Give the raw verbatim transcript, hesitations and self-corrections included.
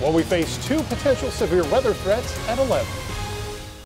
Well, we face two potential severe weather threats at eleven.